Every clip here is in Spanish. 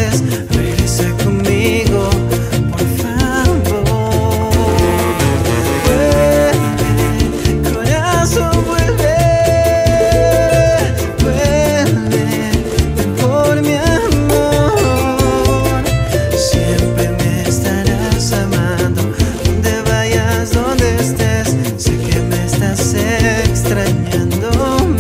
estés, regresa conmigo, por favor. Vuelve, corazón, vuelve, por mi amor. Siempre me estarás amando, donde vayas, donde estés, sé que me estás extrañándome.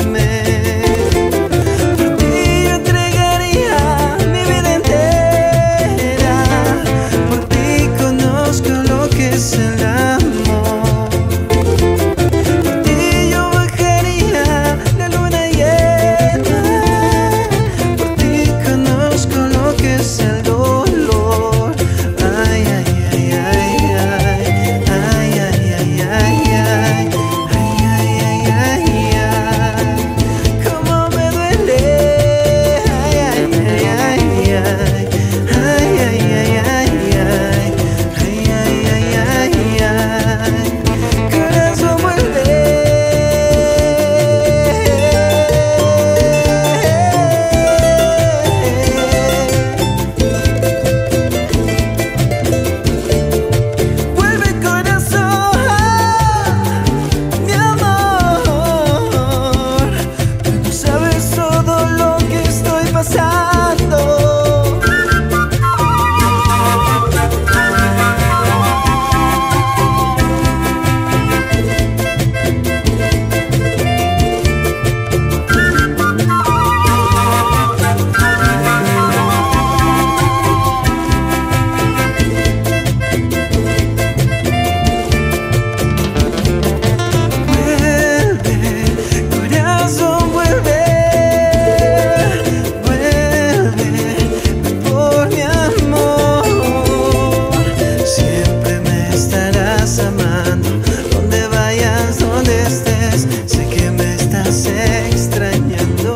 Por ti yo entregaría mi vida entera, por ti conozco lo que es el amor. Por ti yo bajaría la luna llena, por ti conozco lo que es el dolor. Ay, ay, ay, ay, ay, ay, ay, ay, ay, ay. Ay, ay, ay, ay, cómo me duele. Ay, ay, ay, ay, ay. Ay, ay, ay, ay, ay. Ay, ay, ay, ay, ay. Corazón, vuelve. Vuelve, corazón, mi amor. Tú no sabes todo lo que estoy pasando. Vuelve, corazón, vuelve, por mi amor. Siempre me estarás amando, donde vayas, donde estés, sé que me estás extrañándome.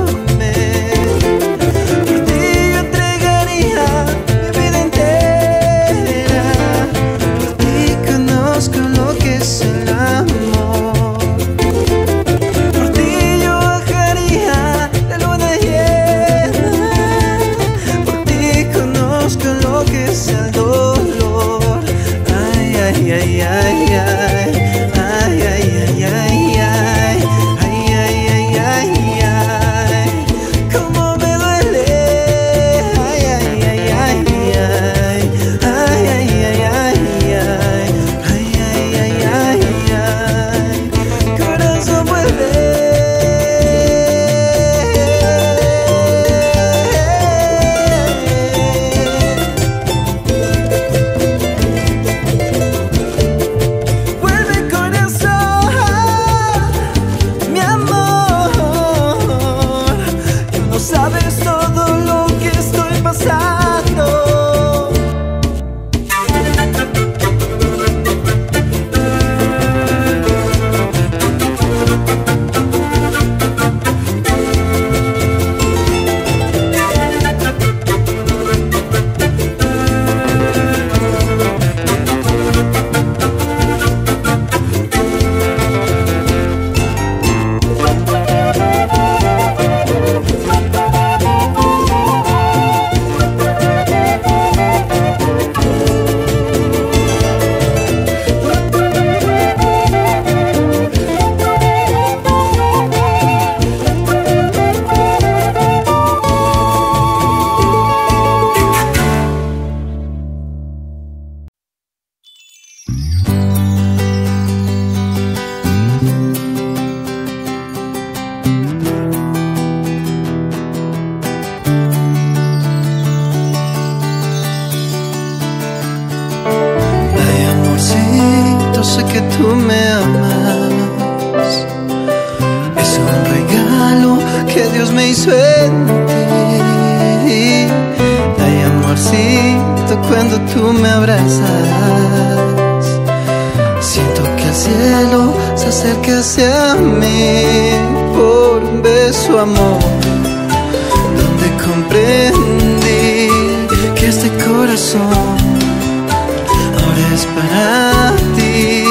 Por ti yo entregaría mi vida entera, por ti conozco lo que es el amor. Por ti yo bajaría la luna llena, por ti conozco lo que es el dolor. Ay, ay, ay, ay, ay. Ay, ay, ay, ay, ay. Ay, ay, ay, ay, ay. Cómo me duele. Ay, ay, ay, ay, ay. Ay, ay, ay, ay, ay. Ay, ay, ay, ay, ay. Corazón, vuelve. Vuelve, corazón, mi amor. Tú no sabes todo lo que estoy pasando. Ay, amorcito, sé que tú me amas. Es un regalo que Dios me hizo en ti. Ay, amorcito, cuando tú me abrazas, siento que el cielo se acerca hacia mí por un beso, amor, donde comprendí que este corazón ahora es para ti.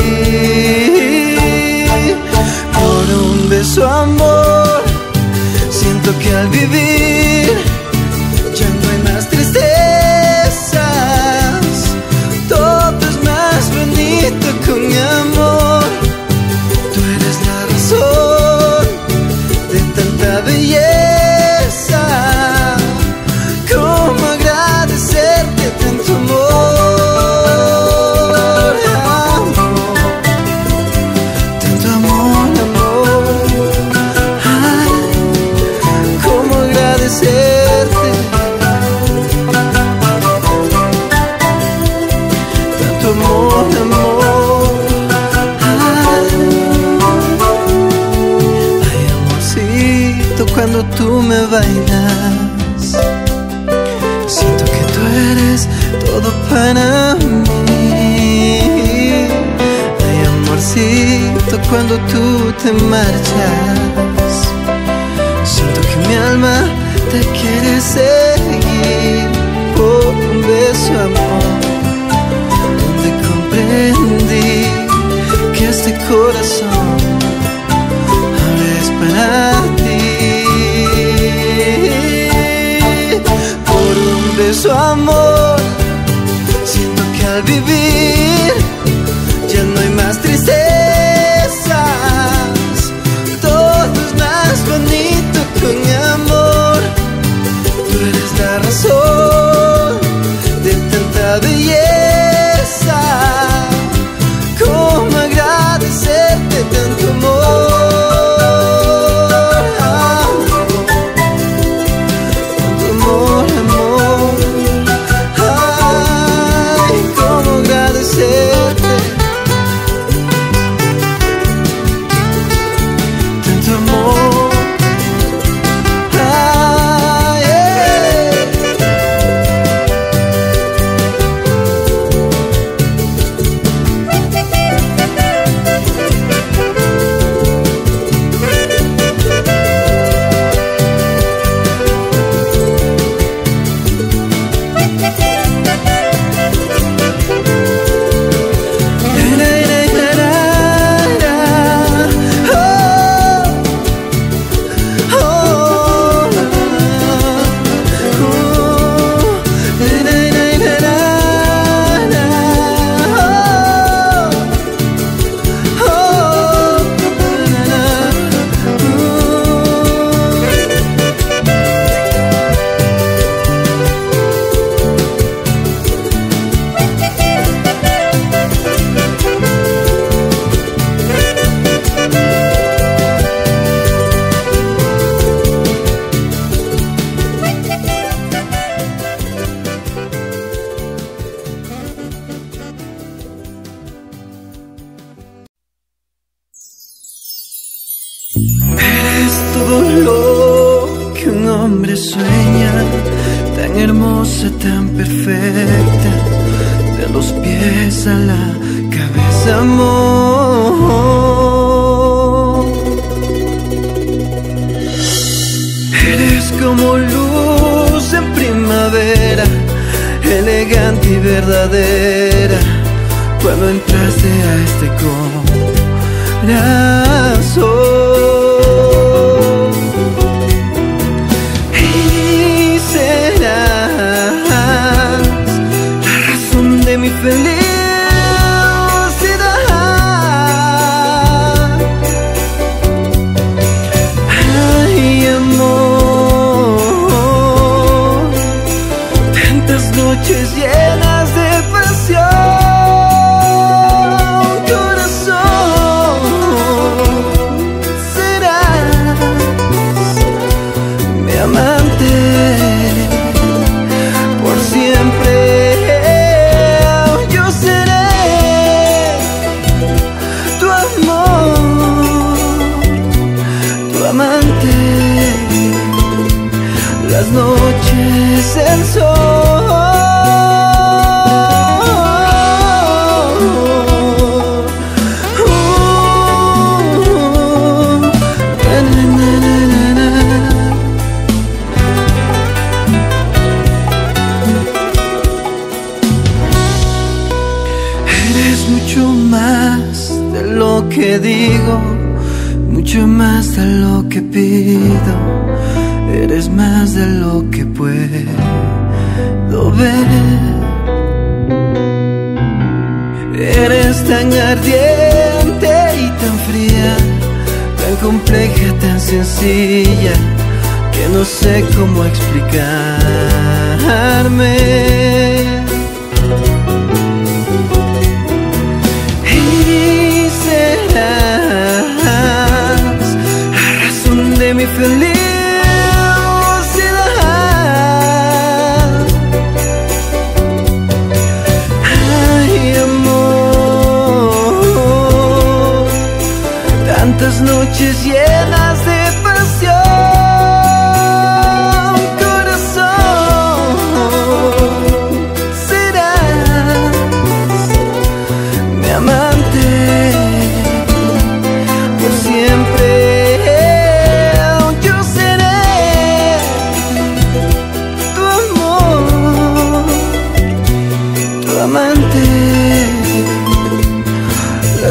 Por un beso, amor, siento que al vivir ya no hay nada cuando tú te marchas. Siento que mi alma te quiere seguir por un beso, amor, donde comprendí que este corazón ahora es para ti. Por un beso, amor, siento que al vivir ya no hay más tristezas. Todo es más bonito con mi amor. Tú eres la razón de tanta belleza. ¿Cómo agradecerte tanto amor? Tanto amor, amor. Ay, ¿cómo agradecerte tanto amor? Ay, eres todo lo que un hombre sueña, tan hermosa, tan perfecta, de los pies a la cabeza, amor. Eres como luz en primavera, elegante y verdadera, cuando entraste a este corazón. Mi felicidad. Ay, amor, tantas noches llenas de pasión, corazón, serás mi amante por siempre. Las noches, el sol. Eres mucho más de lo que digo, mucho más de lo que pido. Eres más de lo que puedo ver. Eres tan ardiente y tan fría, tan compleja, tan sencilla, que no sé cómo explicarme. Y serás la razón de mi felicidad. Tantas noches llenas de pasión, corazón, serás mi amante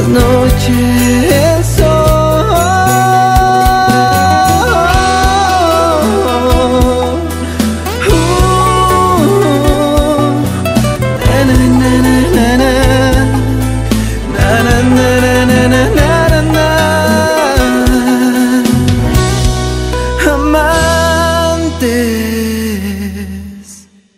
noche el sol. Na, na, na, na, na, na, na, na, na, na, na, na. Amantes.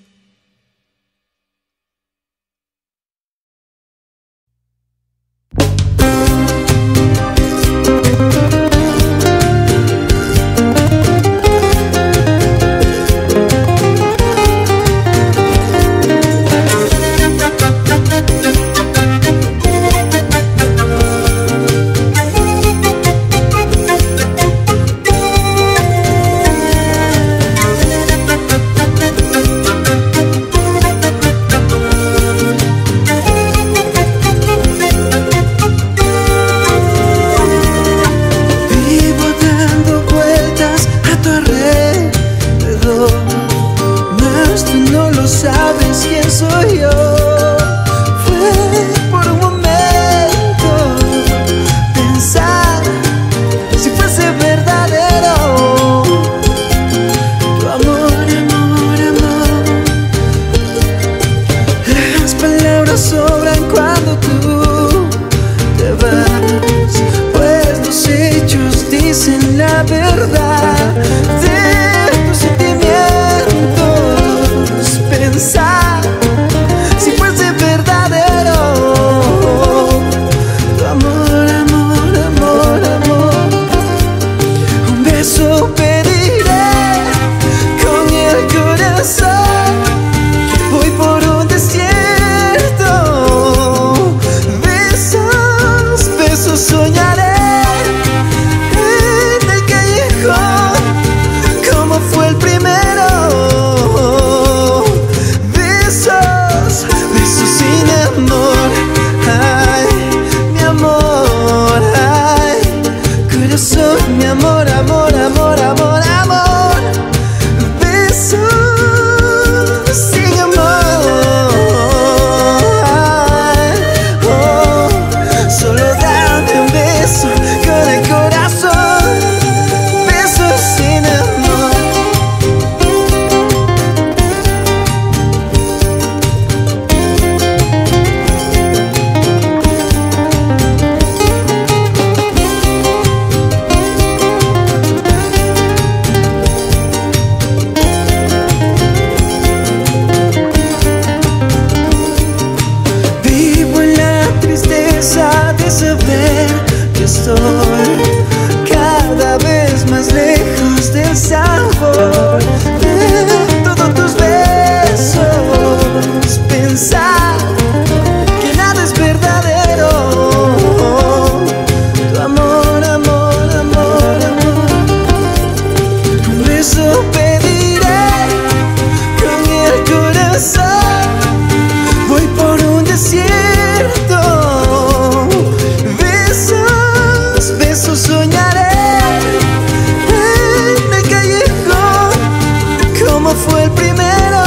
Sabes quién soy yo. Fue por un momento pensar si fuese verdadero tu amor, amor, amor. Las palabras sobran cuando tú te vas, pues los hechos dicen la verdad de tus sentimientos. Pensar si fuese verdadero tu amor, amor, amor, amor. Un beso pediré con el corazón. Voy por un desierto, besos, besos soñaré en el callejón como fue el primero. Mi amor, amor, amor, amor, amor. Besos sin amor. Oh, solo dame un beso con el corazón. Besos sin amor. De saber que estoy cada vez más lejos del sabor de todos tus besos. Pensar que nada es verdadero. Tu amor, amor, amor, amor. Un beso pediré con el corazón. Voy por un desierto, besos soñaré en el callejón como fue el primero.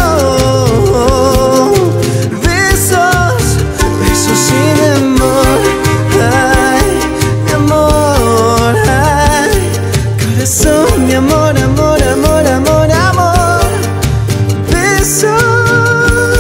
Besos, besos sin amor. Ay, mi amor, ay, corazón, mi amor, amor, amor, amor, amor. Besos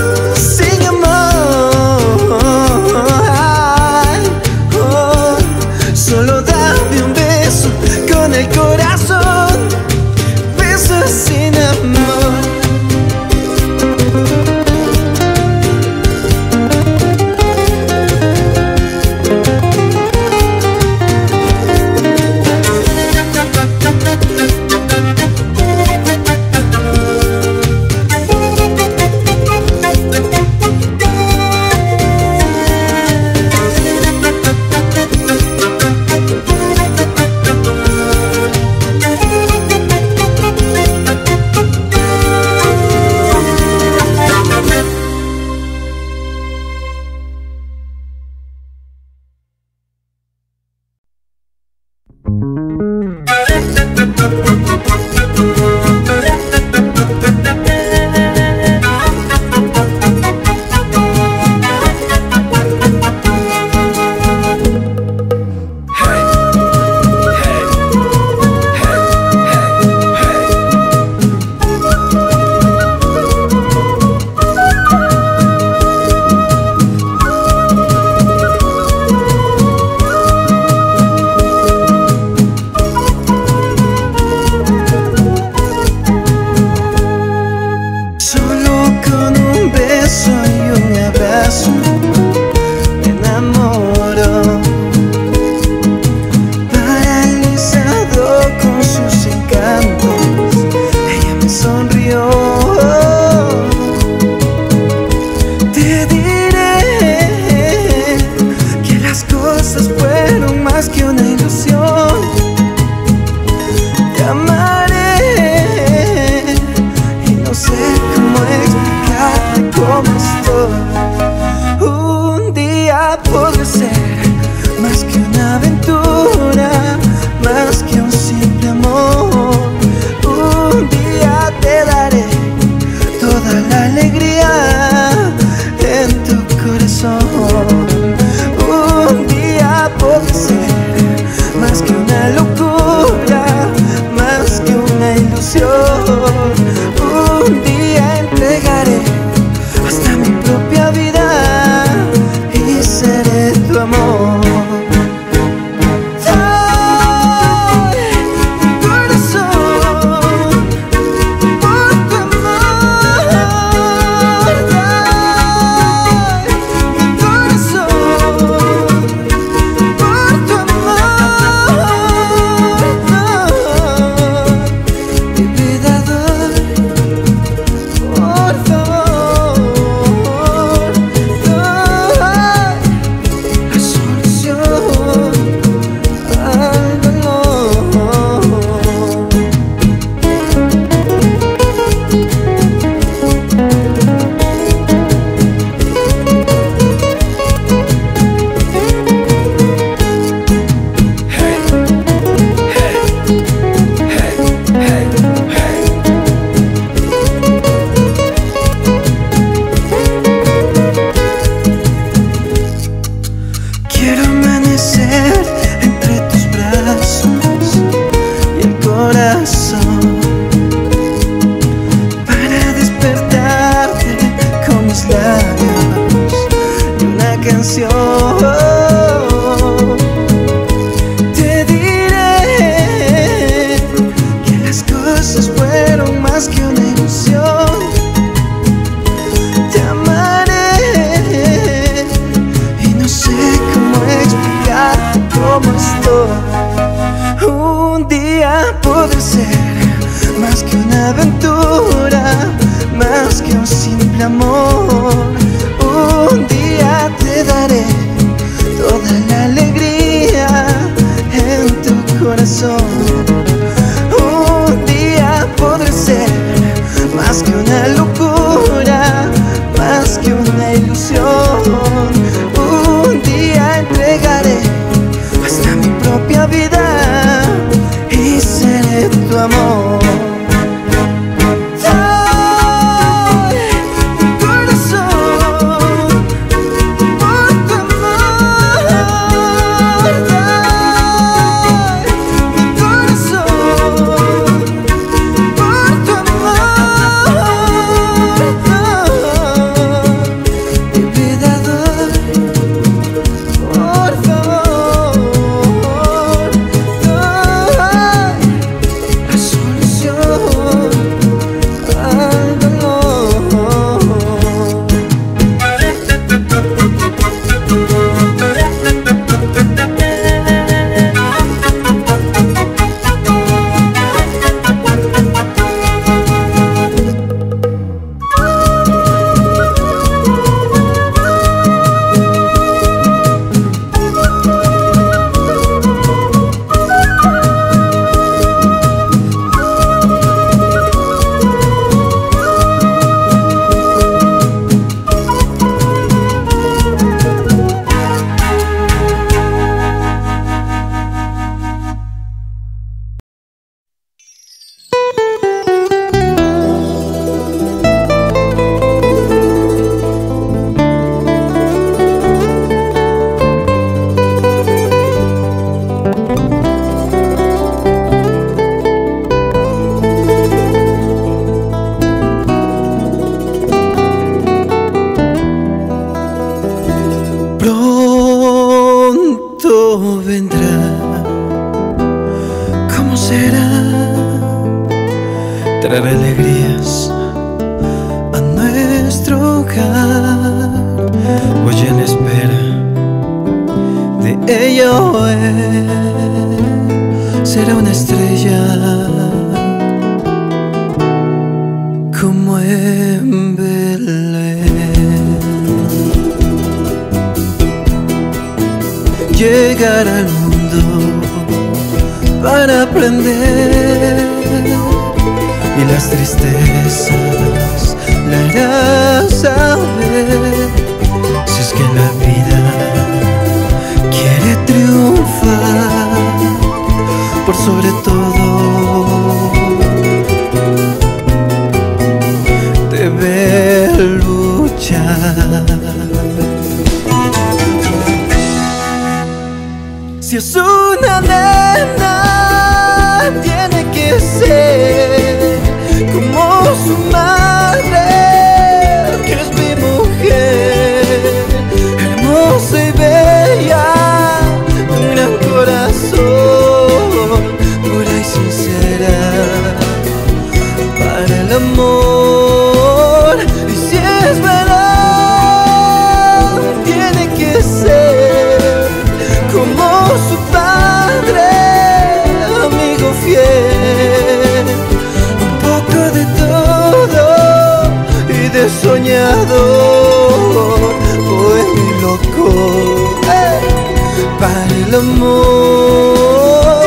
toda la alegría en tu corazón. Un día podré ser más que una locura, más que una ilusión. Un día entregaré hasta mi propia vida y seré tu amor. Entre tus brazos y el corazón, para despertarte con mis labios y una canción. Te diré que las cosas fueron más que una ilusión. Te amaré y no sé cómo explicarte cómo estoy. Un día podré ser más que una aventura, más que un simple amor. Un día te daré toda la alegría en tu corazón. Un día podré ser más que una locura, más que una ilusión. Un día entregaré hasta mi propia vida y seré tu amor. Pronto vendrá, ¿cómo será? Traer alegrías a nuestro hogar. Voy en espera de ella o él. Será una estrella como en Belén. Llegar al mundo para aprender, y las tristezas le hará saber. Si es que la vida quiere triunfar por sobre todo, debe Si es una nena, tiene que ser como su madre, que es mi mujer, hermosa y bella, un gran corazón, pura y sincera para el amor. Y si es verdad, tiene que ser como su padre, amigo fiel, un poco de todo y de soñador, bohemio loco, para el amor.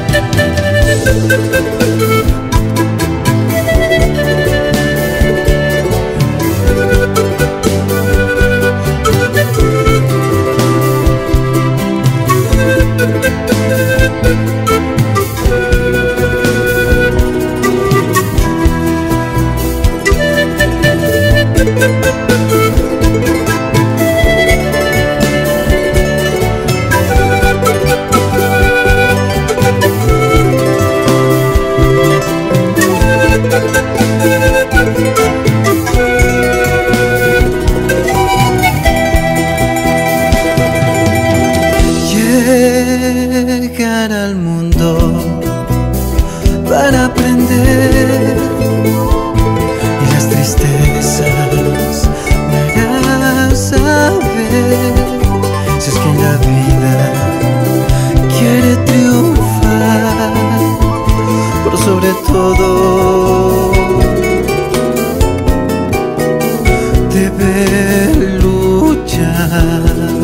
Llegar al mundo para aprender, y las tristezas me harán saber si es que en la vida quiere triunfar, por sobre todo debe luchar.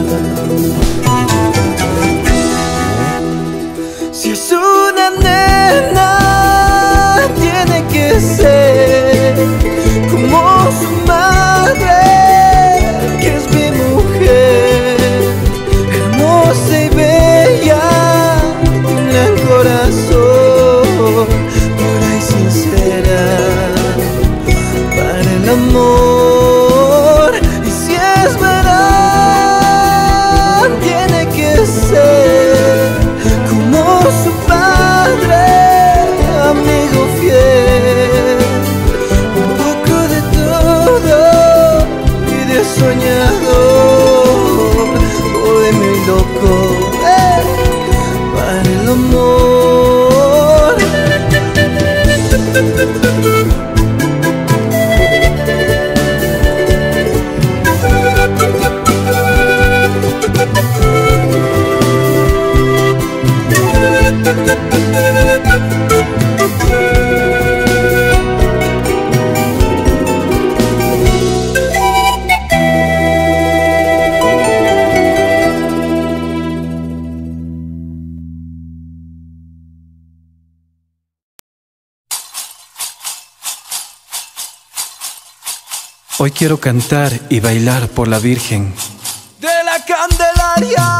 Si es una nena, tiene que ser como su madre, que es mi mujer, hermosa y bella, un gran corazón, pura y sincera para el amor. Y si es verdad, tiene que ser como su padre, amigo fiel, un poco de todo y de soñador, bohemio loco, para el amor. Hoy quiero cantar y bailar por la Virgen de la Candelaria.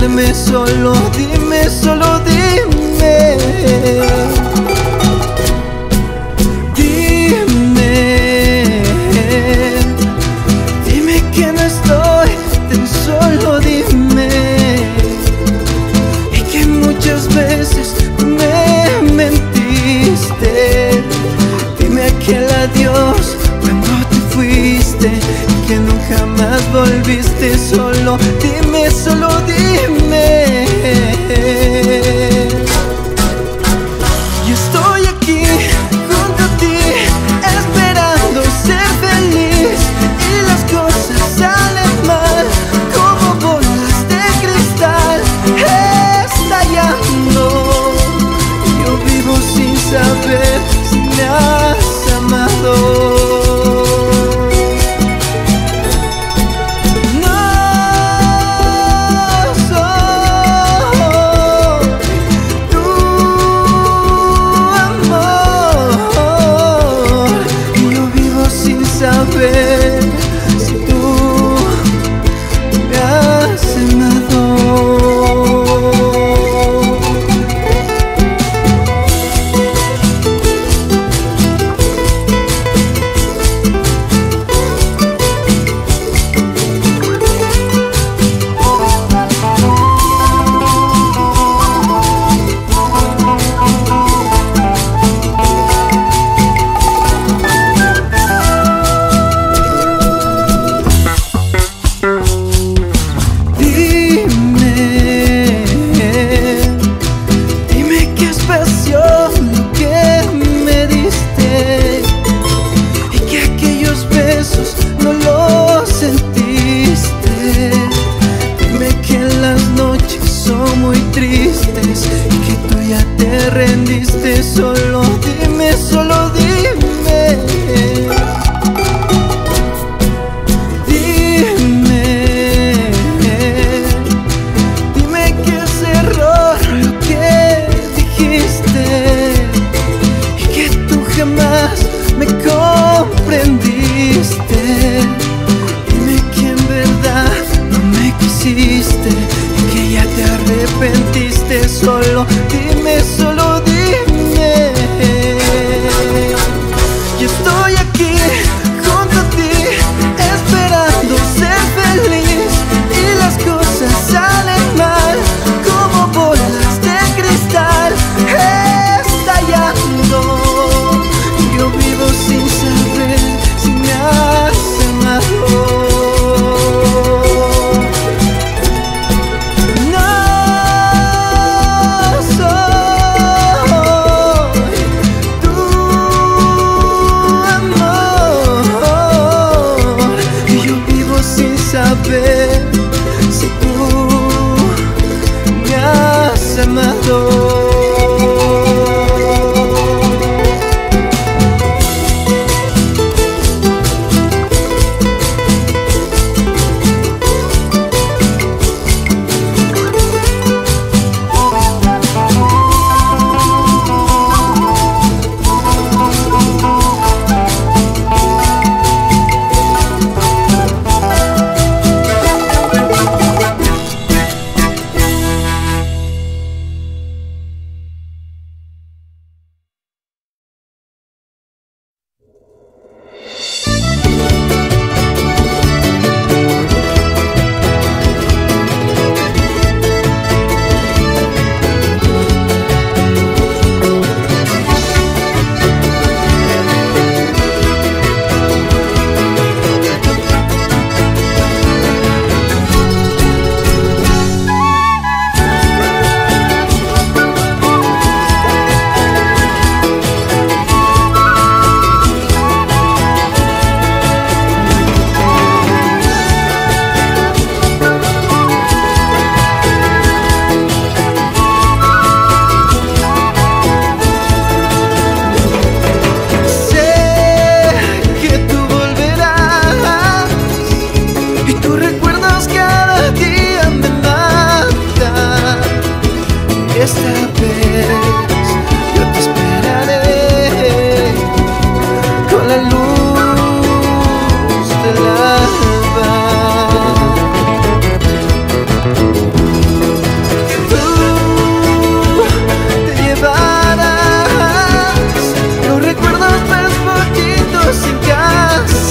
quererme solo, dime, solo dime. Dime que no estoy, tan solo dime. Y que muchas veces me mentiste. Dime aquel adiós cuando te fuiste y que nunca más volviste. Solo dime, solo dime. Y estoy aquí junto a ti, esperando ser feliz, y las cosas salen mal como bolas de cristal, estallando. Yo vivo sin saber si me has amado. Saber si tú me has amado.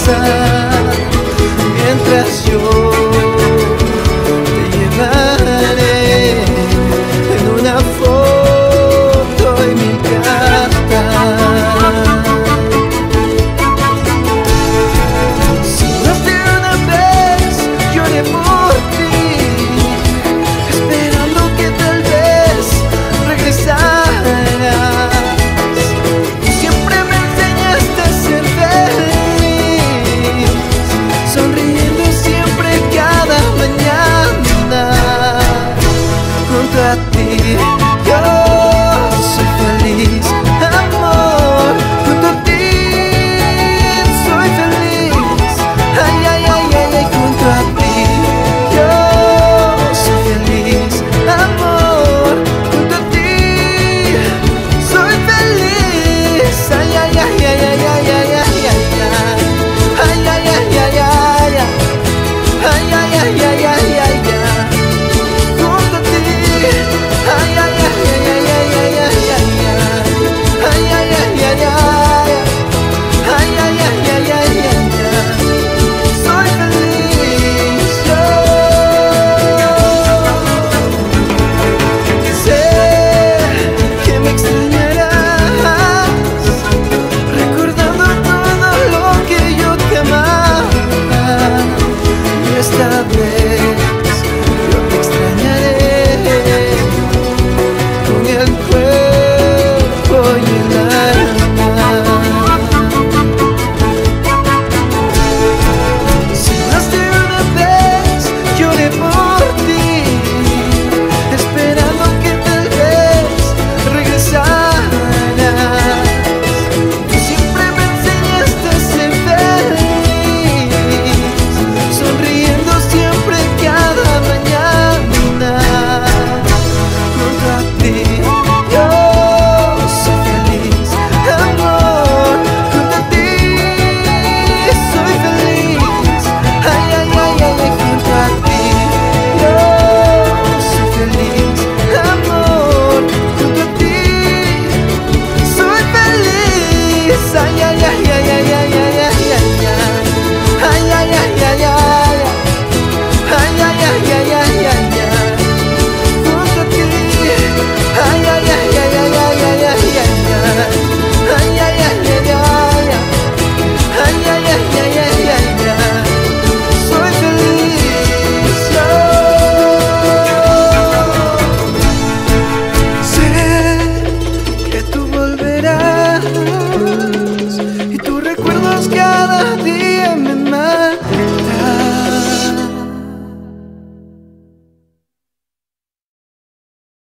casa mientras yo te llevaré en una foto y mil cartas. Si más de una vez lloré por ti, esperando que tal vez regresaras. Tú siempre me enseñaste a ser feliz, sonriendo siempre cada mañana junto a ti.